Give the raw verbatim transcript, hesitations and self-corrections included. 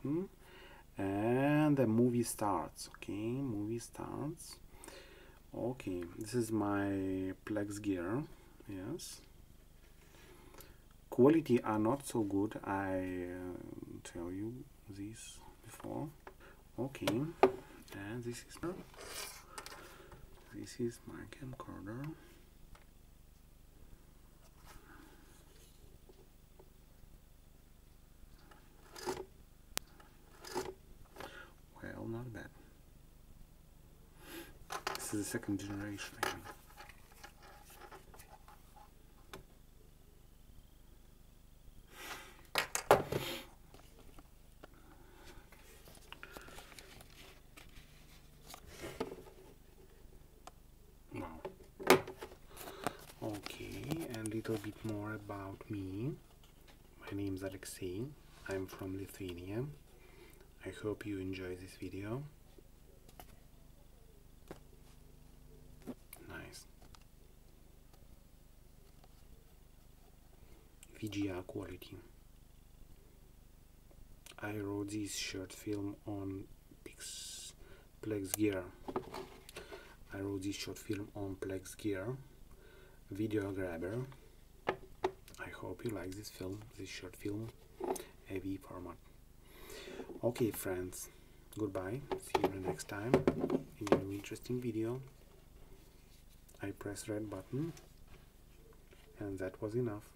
button, and the movie starts. Okay, movie starts. Okay, this is my Plex gear. Yes, quality are not so good, I uh, tell you this before. Okay, and this is this is my camcorder. Well, not bad. This is the second generation, I mean. Wow. Okay, and a little bit more about me. My name is Alexei. I'm from Lithuania. I hope you enjoy this video. Nice. V G A quality. I wrote this short film on Pix Plex Gear. I wrote this short film on Plex Gear Video Grabber. I hope you like this film, this short film, A V format. Okay, friends, goodbye. See you the next time in a new interesting video. I press red button, and that was enough.